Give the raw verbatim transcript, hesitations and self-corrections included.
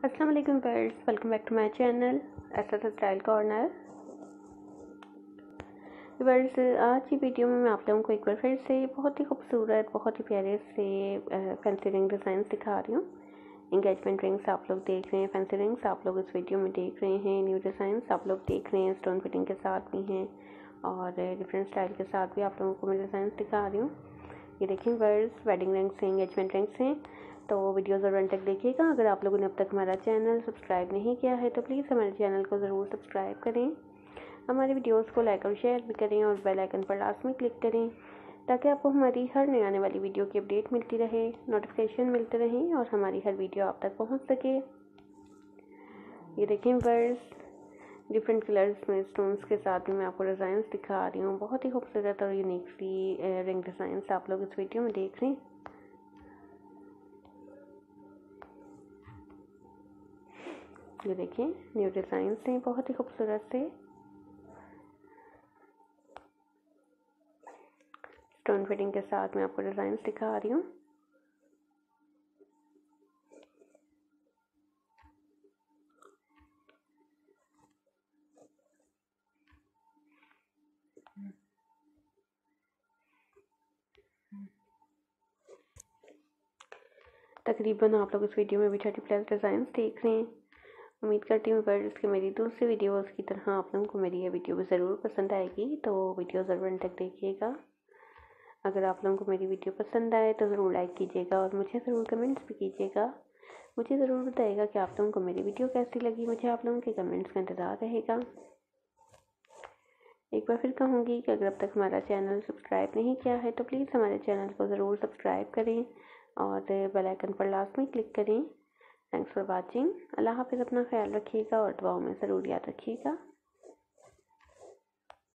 अस्सलाम वालेकुम friends, welcome back to my channel S S style corner. Friends, आज की वीडियो में मैं आप लोगों को एक बार फिर से बहुत ही खूबसूरत, बहुत ही प्यारे से फैंसी रिंग डिज़ाइन दिखा रही हूँ। इंगेजमेंट रिंग्स आप लोग देख रहे हैं, फैंसी रिंग्स आप लोग इस वीडियो में देख रहे हैं, न्यू डिज़ाइंस आप लोग देख रहे हैं, स्टोन फिटिंग के साथ भी हैं और डिफरेंट स्टाइल के साथ भी आप लोगों को मैं डिज़ाइन दिखा रही हूँ। ये देखिए वर्ड्स, वेडिंग रिंग्स हैं, एंगेजमेंट रिंग्स हैं, तो वीडियो ज़रूर अंत तक देखिएगा। अगर आप लोगों ने अब तक हमारा चैनल सब्सक्राइब नहीं किया है तो प्लीज़ हमारे चैनल को ज़रूर सब्सक्राइब करें, हमारे वीडियोस को लाइक और शेयर भी करें और बेल आइकन पर लास्ट में क्लिक करें ताकि आपको हमारी हर नई आने वाली वीडियो की अपडेट मिलती रहे, नोटिफिकेशन मिलते रहें और हमारी हर वीडियो आप तक पहुंच सके। ये देखें वर्ड्स, डिफरेंट कलर्स में स्टोन्स के साथ में मैं आपको डिज़ाइंस दिखा रही हूँ। बहुत ही खूबसूरत और यूनिक सी रिंग डिज़ाइंस आप लोग इस वीडियो में देख रहे हैं। ये देखिए न्यू डिज़ाइंस हैं, बहुत ही खूबसूरत से स्टोन फिटिंग के साथ मैं आपको डिज़ाइंस दिखा रही हूँ। तकरीबन आप लोग इस वीडियो में भी थर्टी प्लस डिज़ाइंस देख रहे हैं। उम्मीद करती हूँ वर्ड्स की मेरी दूसरी वीडियोस की तरह आप लोगों को मेरी ये वीडियो भी ज़रूर पसंद आएगी, तो वीडियो ज़रूर अंत तक देखिएगा। अगर आप लोगों को मेरी वीडियो पसंद आए तो ज़रूर लाइक कीजिएगा और मुझे ज़रूर कमेंट्स भी कीजिएगा। मुझे ज़रूर बताइएगा कि आप लोगों को मेरी वीडियो कैसी लगी। मुझे आप लोगों के कमेंट्स का इंतज़ार रहेगा। एक बार फिर कहूँगी कि अगर अब तक हमारा चैनल सब्सक्राइब नहीं किया है तो प्लीज़ हमारे चैनल को ज़रूर सब्सक्राइब करें और बेल आइकन पर लास्ट में क्लिक करें। Thanks for watching. अल्लाह हाफ़िज़। अपना ख्याल रखिएगा और दुआओं में ज़रूर याद रखिएगा।